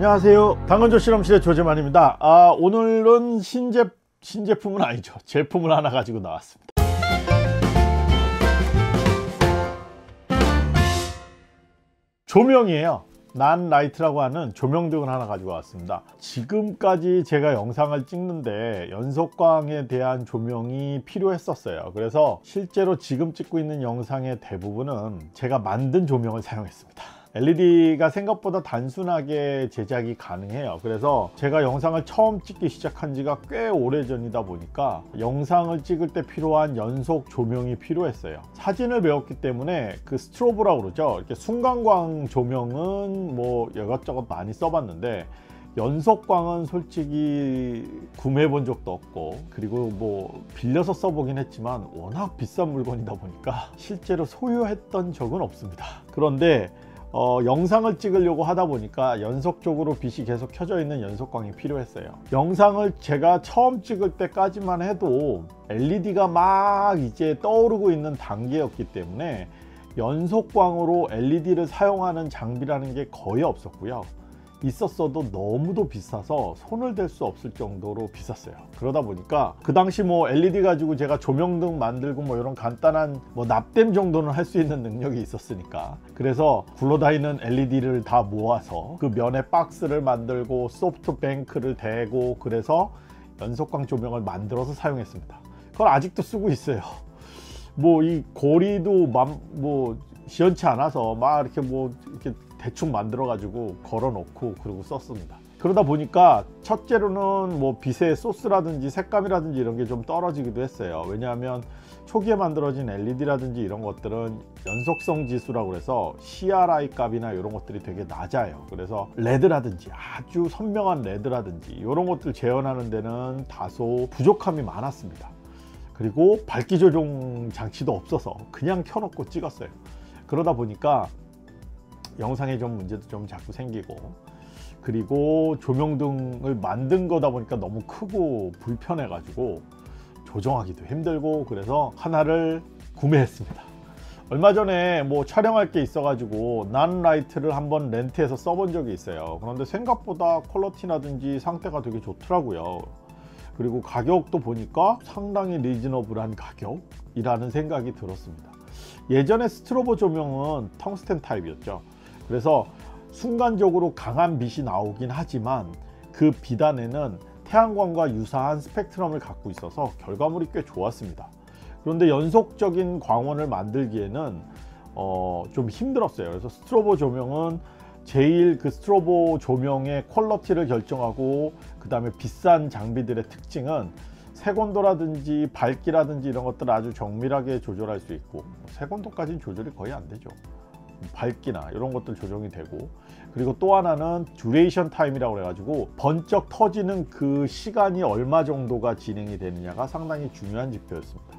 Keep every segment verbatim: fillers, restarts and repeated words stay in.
안녕하세요. 당근조 실험실의 조재만입니다. 아, 오늘은 신제, 신제품은 아니죠. 제품을 하나 가지고 나왔습니다. 조명이에요. 난라이트라고 하는 조명등을 하나 가지고 왔습니다. 지금까지 제가 영상을 찍는데 연속광에 대한 조명이 필요했었어요. 그래서 실제로 지금 찍고 있는 영상의 대부분은 제가 만든 조명을 사용했습니다. 엘이디가 생각보다 단순하게 제작이 가능해요. 그래서 제가 영상을 처음 찍기 시작한 지가 꽤 오래전이다 보니까 영상을 찍을 때 필요한 연속 조명이 필요했어요. 사진을 배웠기 때문에 그 스트로보라고 그러죠. 이렇게 순간광 조명은 뭐 이것저것 많이 써봤는데 연속광은 솔직히 구매해 본 적도 없고, 그리고 뭐 빌려서 써보긴 했지만 워낙 비싼 물건이다 보니까 실제로 소유했던 적은 없습니다. 그런데 어, 영상을 찍으려고 하다 보니까 연속적으로 빛이 계속 켜져 있는 연속광이 필요했어요. 영상을 제가 처음 찍을 때까지만 해도 엘이디가 막 이제 떠오르고 있는 단계였기 때문에 연속광으로 엘이디를 사용하는 장비라는 게 거의 없었고요. 있었어도 너무도 비싸서 손을 댈 수 없을 정도로 비쌌어요. 그러다 보니까 그 당시 뭐 엘이디 가지고 제가 조명등 만들고 뭐 이런 간단한 뭐 납땜 정도는 할 수 있는 능력이 있었으니까, 그래서 굴러다니는 엘이디를 다 모아서 그 면에 박스를 만들고 소프트뱅크를 대고 그래서 연속광 조명을 만들어서 사용했습니다. 그걸 아직도 쓰고 있어요. 뭐 이 고리도 뭐 시원치 않아서 막 이렇게 뭐 이렇게 대충 만들어 가지고 걸어 놓고 그러고 썼습니다. 그러다 보니까 첫째로는 뭐 빛의 소스라든지 색감이라든지 이런 게 좀 떨어지기도 했어요. 왜냐하면 초기에 만들어진 엘이디라든지 이런 것들은 연속성 지수라고 해서 씨알아이 값이나 이런 것들이 되게 낮아요. 그래서 레드라든지 아주 선명한 레드라든지 이런 것들 재현하는 데는 다소 부족함이 많았습니다. 그리고 밝기 조정 장치도 없어서 그냥 켜놓고 찍었어요. 그러다 보니까 영상에 좀 문제도 좀 자꾸 생기고, 그리고 조명등을 만든 거다 보니까 너무 크고 불편해 가지고 조정하기도 힘들고, 그래서 하나를 구매했습니다. 얼마 전에 뭐 촬영할 게 있어 가지고 난라이트를 한번 렌트해서 써본 적이 있어요. 그런데 생각보다 퀄리티라든지 상태가 되게 좋더라고요. 그리고 가격도 보니까 상당히 리즈너블한 가격이라는 생각이 들었습니다. 예전에 스트로보 조명은 텅스텐 타입이었죠. 그래서 순간적으로 강한 빛이 나오긴 하지만 그 빛 안에는 태양광과 유사한 스펙트럼을 갖고 있어서 결과물이 꽤 좋았습니다. 그런데 연속적인 광원을 만들기에는 어, 좀 힘들었어요. 그래서 스트로보 조명은 제일 그 스트로보 조명의 퀄리티를 결정하고, 그 다음에 비싼 장비들의 특징은 색온도라든지 밝기라든지 이런 것들을 아주 정밀하게 조절할 수 있고, 색온도까지는 조절이 거의 안 되죠. 밝기나 이런 것들 조정이 되고, 그리고 또 하나는 듀레이션 타임이라고 해가지고 번쩍 터지는 그 시간이 얼마 정도가 진행이 되느냐가 상당히 중요한 지표였습니다.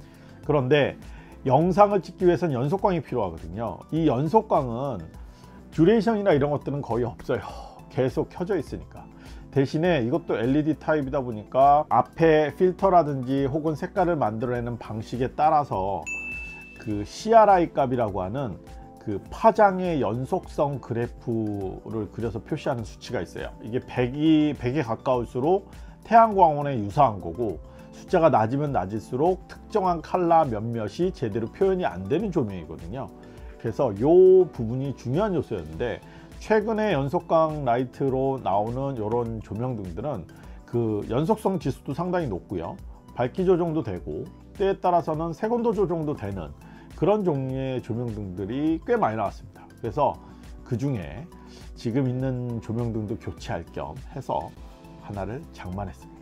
그런데 영상을 찍기 위해서는 연속광이 필요하거든요. 이 연속광은 듀레이션이나 이런 것들은 거의 없어요. 계속 켜져 있으니까. 대신에 이것도 엘이디 타입이다 보니까 앞에 필터라든지 혹은 색깔을 만들어내는 방식에 따라서 그 씨알아이 값이라고 하는 그 파장의 연속성 그래프를 그려서 표시하는 수치가 있어요. 이게 백이, 백에 가까울수록 태양광원에 유사한 거고, 숫자가 낮으면 낮을수록 특정한 컬러 몇몇이 제대로 표현이 안 되는 조명이거든요. 그래서 이 부분이 중요한 요소였는데, 최근에 연속광 라이트로 나오는 이런 조명등들은 그 연속성 지수도 상당히 높고요, 밝기 조정도 되고, 때에 따라서는 색온도 조정도 되는 그런 종류의 조명등들이 꽤 많이 나왔습니다. 그래서 그 중에 지금 있는 조명등도 교체할 겸 해서 하나를 장만했습니다.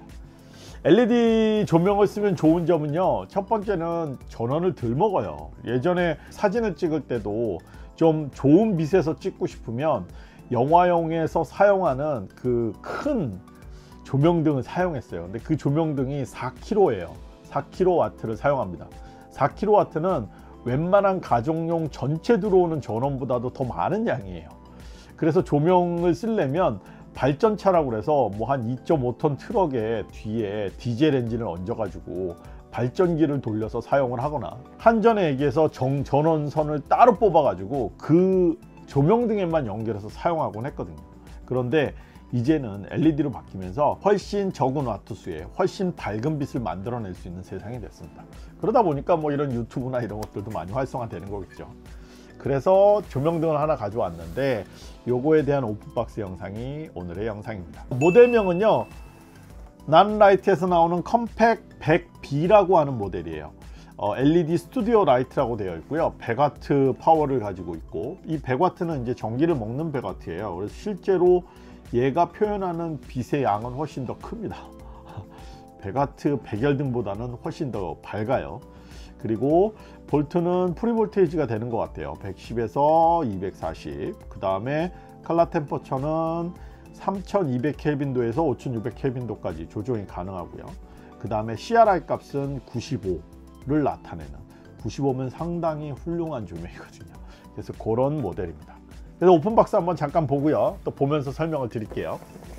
엘이디 조명을 쓰면 좋은 점은요, 첫 번째는 전원을 덜 먹어요. 예전에 사진을 찍을 때도 좀 좋은 빛에서 찍고 싶으면 영화용에서 사용하는 그 큰 조명등을 사용했어요. 근데 그 조명등이 사 킬로와트예요. 사 킬로와트를 사용합니다. 사 킬로와트는 웬만한 가정용 전체 들어오는 전원보다도 더 많은 양이에요. 그래서 조명을 쓰려면 발전차라고 그래서 뭐 한 이 점 오 톤 트럭에 뒤에 디젤 엔진을 얹어 가지고 발전기를 돌려서 사용을 하거나, 한전에 얘기해서 정, 전원선을 따로 뽑아 가지고 그 조명등에만 연결해서 사용하곤 했거든요. 그런데 이제는 엘이디로 바뀌면서 훨씬 적은 와트수에 훨씬 밝은 빛을 만들어낼 수 있는 세상이 됐습니다. 그러다 보니까 뭐 이런 유튜브나 이런 것들도 많이 활성화되는 거겠죠. 그래서 조명등을 하나 가져왔는데 요거에 대한 오픈박스 영상이 오늘의 영상입니다. 모델명은요, 난라이트에서 나오는 컴팩 백 비라고 하는 모델이에요. 어, 엘이디 스튜디오 라이트라고 되어 있고요, 백 와트 파워를 가지고 있고, 이 백 와트는 이제 전기를 먹는 백 와트예요. 그래서 실제로 얘가 표현하는 빛의 양은 훨씬 더 큽니다. 백 와트 백열등보다는 훨씬 더 밝아요. 그리고 볼트는 프리볼테이지가 되는 것 같아요. 백십에서 이백사십. 그 다음에 칼라 템퍼처는 삼천이백 켈빈도에서 오천육백 켈빈도까지 조정이 가능하고요. 그 다음에 씨알아이 값은 구십오를 나타내는, 구십오면 상당히 훌륭한 조명이거든요. 그래서 그런 모델입니다. 그래서 오픈박스 한번 잠깐 보고요, 또 보면서 설명을 드릴게요.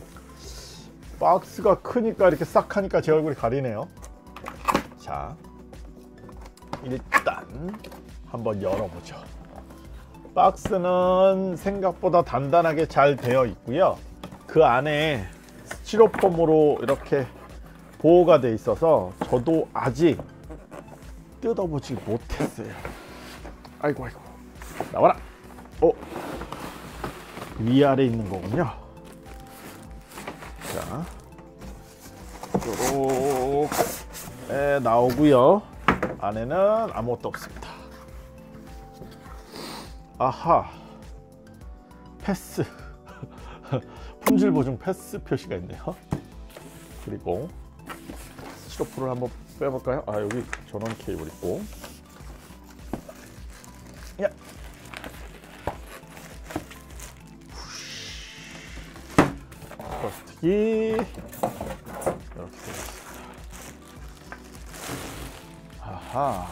박스가 크니까 이렇게 싹 하니까 제 얼굴이 가리네요. 자, 일단 한번 열어보죠. 박스는 생각보다 단단하게 잘 되어 있고요, 그 안에 스티로폼으로 이렇게 보호가 돼 있어서 저도 아직 뜯어보지 못했어요. 아이고 아이고, 나와라. 어, 위아래 있는 거군요. 자, 요렇게 나오고요, 안에는 아무것도 없습니다. 아하, 패스 품질 보증 패스 표시가 있네요. 그리고 스티로폼을 한번 빼볼까요? 아, 여기 전원 케이블 있고, 야, 버스트기 이렇게 되어 있습니다. 아하,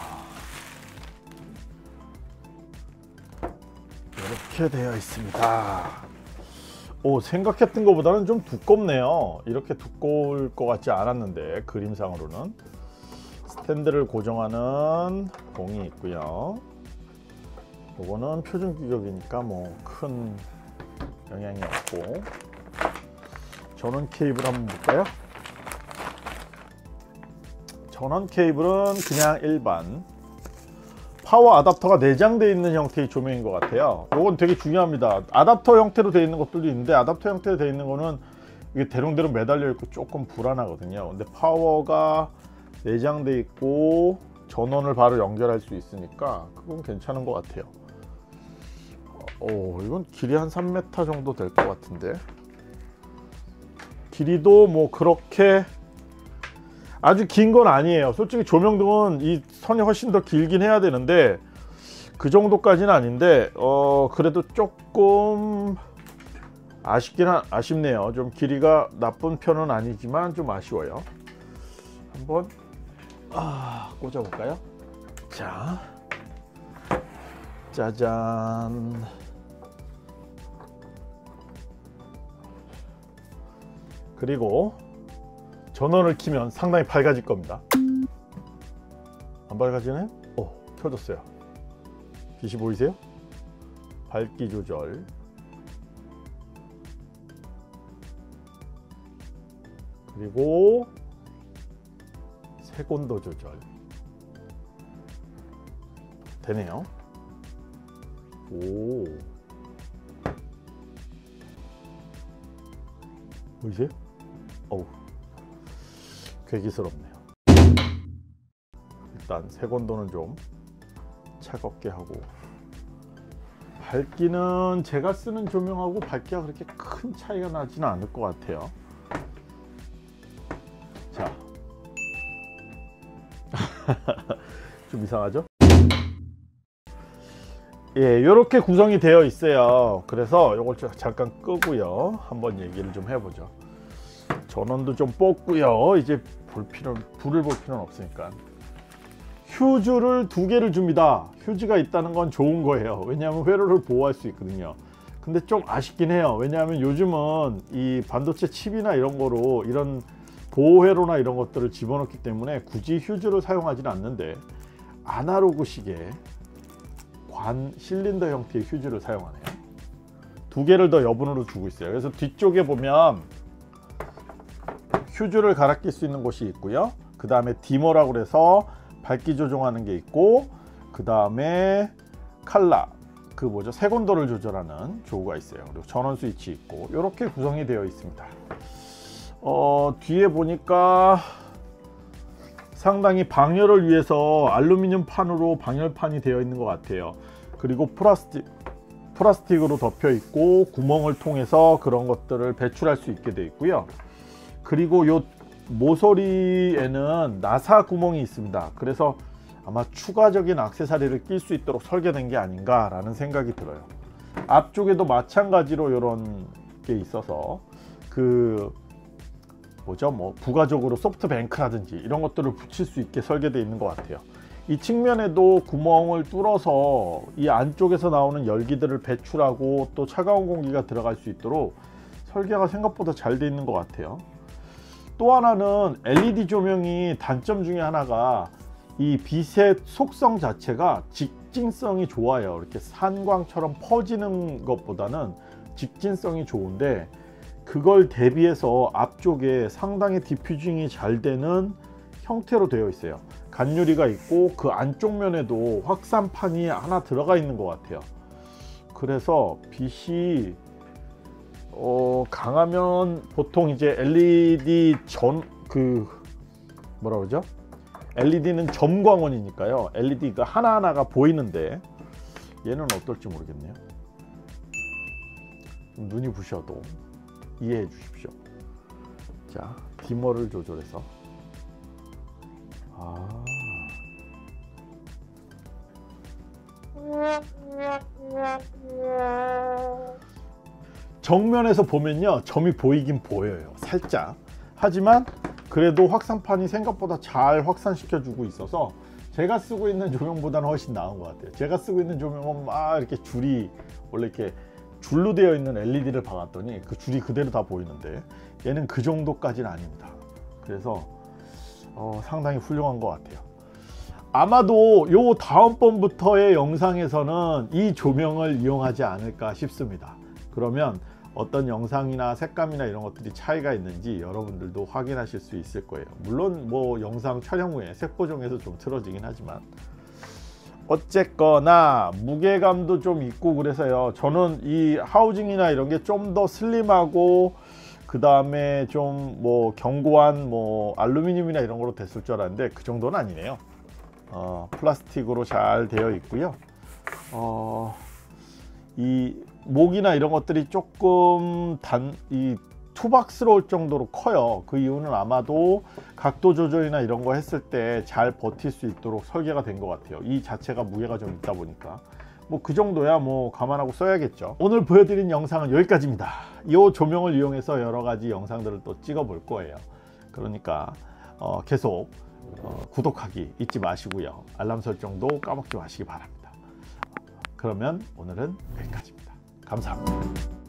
이렇게 되어 있습니다. 오, 생각했던 것보다는 좀 두껍네요. 이렇게 두꺼울 것 같지 않았는데, 그림상으로는. 스탠드를 고정하는 봉이 있고요. 이거는 표준 규격이니까 뭐 큰 영향이 없고, 전원 케이블 한번 볼까요? 전원 케이블은 그냥 일반 파워 아답터가 내장되어 있는 형태의 조명인 것 같아요. 이건 되게 중요합니다. 아답터 형태로 되어 있는 것들도 있는데, 아답터 형태로 되어 있는 거는 이게 대롱대롱 매달려 있고 조금 불안하거든요. 근데 파워가 내장되어 있고 전원을 바로 연결할 수 있으니까 그건 괜찮은 것 같아요. 오, 이건 길이 한 삼 미터 정도 될 것 같은데, 길이도 뭐 그렇게 아주 긴 건 아니에요. 솔직히 조명등은 이 선이 훨씬 더 길긴 해야 되는데 그 정도까지는 아닌데, 어 그래도 조금 아쉽긴 하, 아쉽네요. 좀 길이가 나쁜 편은 아니지만 좀 아쉬워요. 한번 아, 꽂아 볼까요? 자, 짜잔. 그리고 전원을 켜면 상당히 밝아질 겁니다. 안 밝아지네? 오, 켜졌어요. 빛이 보이세요? 밝기 조절, 그리고 색온도 조절 되네요. 오, 보이세요? 어우, 괴기스럽네요. 일단 색온도는 좀 차갑게 하고, 밝기는 제가 쓰는 조명하고 밝기가 그렇게 큰 차이가 나지는 않을 것 같아요. 자, 좀 이상하죠? 예, 이렇게 구성이 되어 있어요. 그래서 이걸 잠깐 끄고요, 한번 얘기를 좀 해보죠. 전원도 좀 뽑고요. 이제 볼 필요, 불을 볼 필요는 없으니까. 휴즈를 두 개를 줍니다. 휴즈가 있다는 건 좋은 거예요. 왜냐하면 회로를 보호할 수 있거든요. 근데 좀 아쉽긴 해요. 왜냐하면 요즘은 이 반도체 칩이나 이런 거로 이런 보호 회로나 이런 것들을 집어넣기 때문에 굳이 휴즈를 사용하지는 않는데, 아날로그식의 관 실린더 형태의 휴즈를 사용하네요. 두 개를 더 여분으로 주고 있어요. 그래서 뒤쪽에 보면 휴즈를 갈아 낄 수 있는 곳이 있고요. 그 다음에 디머라고 해서 밝기 조정하는 게 있고, 그 다음에 칼라, 그 뭐죠, 색온도를 조절하는 조우가 있어요. 그리고 전원 스위치 있고, 이렇게 구성이 되어 있습니다. 어, 뒤에 보니까 상당히 방열을 위해서 알루미늄 판으로 방열판이 되어 있는 것 같아요. 그리고 플라스틱, 플라스틱으로 덮여 있고 구멍을 통해서 그런 것들을 배출할 수 있게 되어 있고요. 그리고 요 모서리에는 나사 구멍이 있습니다. 그래서 아마 추가적인 액세서리를 낄 수 있도록 설계된 게 아닌가 라는 생각이 들어요. 앞쪽에도 마찬가지로 이런 게 있어서 그 뭐죠, 뭐 부가적으로 소프트뱅크라든지 이런 것들을 붙일 수 있게 설계되어 있는 것 같아요. 이 측면에도 구멍을 뚫어서 이 안쪽에서 나오는 열기들을 배출하고 또 차가운 공기가 들어갈 수 있도록 설계가 생각보다 잘 되어 있는 것 같아요. 또 하나는 엘이디 조명이 단점 중에 하나가 이 빛의 속성 자체가 직진성이 좋아요. 이렇게 산광처럼 퍼지는 것보다는 직진성이 좋은데, 그걸 대비해서 앞쪽에 상당히 디퓨징이 잘 되는 형태로 되어 있어요. 간유리가 있고 그 안쪽 면에도 확산판이 하나 들어가 있는 것 같아요. 그래서 빛이 어, 강하면 보통 이제 엘이디 전 그 뭐라 그러죠? 엘이디는 점광원이니까요. 엘이디가 하나하나가 보이는데 얘는 어떨지 모르겠네요. 좀 눈이 부셔도 이해해 주십시오. 자, 디머를 조절해서 아. 정면에서 보면요, 점이 보이긴 보여요, 살짝. 하지만 그래도 확산판이 생각보다 잘 확산시켜 주고 있어서 제가 쓰고 있는 조명보다는 훨씬 나은 것 같아요. 제가 쓰고 있는 조명은 막 이렇게 줄이 원래 이렇게 줄로 되어 있는 엘이디를 박았더니 그 줄이 그대로 다 보이는데, 얘는 그 정도까지는 아닙니다. 그래서 어, 상당히 훌륭한 것 같아요. 아마도 요 다음번부터의 영상에서는 이 조명을 이용하지 않을까 싶습니다. 그러면 어떤 영상이나 색감이나 이런 것들이 차이가 있는지 여러분들도 확인하실 수 있을 거예요. 물론 뭐 영상 촬영 후에 색보정에서 좀 틀어지긴 하지만, 어쨌거나 무게감도 좀 있고 그래서요, 저는 이 하우징이나 이런 게 좀 더 슬림하고 그 다음에 좀 뭐 견고한 뭐 알루미늄이나 이런 거로 됐을 줄 알았는데 그 정도는 아니네요. 어, 플라스틱으로 잘 되어 있고요. 어, 이 목이나 이런 것들이 조금 단, 이 투박스러울 정도로 커요. 그 이유는 아마도 각도 조절이나 이런 거 했을 때 잘 버틸 수 있도록 설계가 된 것 같아요. 이 자체가 무게가 좀 있다 보니까 뭐 그 정도야 뭐 감안하고 써야겠죠. 오늘 보여드린 영상은 여기까지입니다. 이 조명을 이용해서 여러 가지 영상들을 또 찍어 볼 거예요. 그러니까 어, 계속 어, 구독하기 잊지 마시고요. 알람 설정도 까먹지 마시기 바랍니다. 그러면 오늘은 여기까지입니다. 감사합니다.